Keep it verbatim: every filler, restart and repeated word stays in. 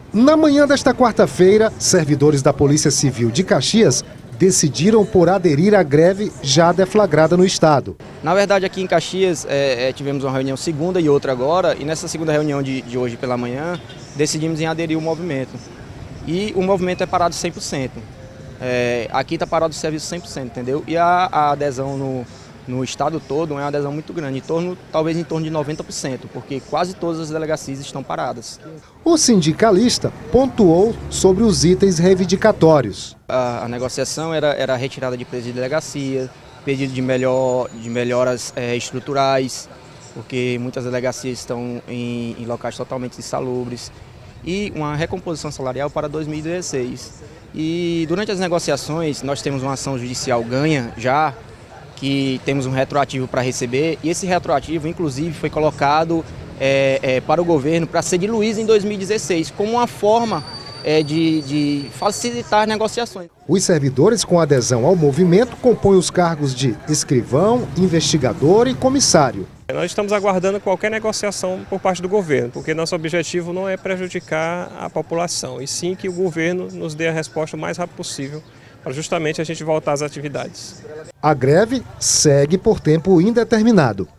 Na manhã desta quarta-feira, servidores da Polícia Civil de Caxias decidiram por aderir à greve já deflagrada no estado. Na verdade, aqui em Caxias é, é, tivemos uma reunião segunda e outra agora, e nessa segunda reunião de, de hoje pela manhã, decidimos em aderir ao movimento. E o movimento é parado cem por cento. É, aqui está parado o serviço cem por cento, entendeu? E a, a adesão no, no estado todo é uma adesão muito grande, em torno, talvez em torno de noventa por cento, porque quase todas as delegacias estão paradas. O sindicalista pontuou sobre os itens reivindicatórios. A, a negociação era, era a retirada de presos de delegacia, pedido de, melhor, de melhoras é, estruturais, porque muitas delegacias estão em, em locais totalmente insalubres, e uma recomposição salarial para dois mil e dezesseis. E durante as negociações nós temos uma ação judicial ganha já, que temos um retroativo para receber, e esse retroativo inclusive foi colocado é, é, para o governo para ser diluído em dois mil e dezesseis, como uma forma é, de, de facilitar negociações. Os servidores com adesão ao movimento compõem os cargos de escrivão, investigador e comissário. Nós estamos aguardando qualquer negociação por parte do governo, porque nosso objetivo não é prejudicar a população, e sim que o governo nos dê a resposta o mais rápido possível, para justamente a gente voltar às atividades. A greve segue por tempo indeterminado.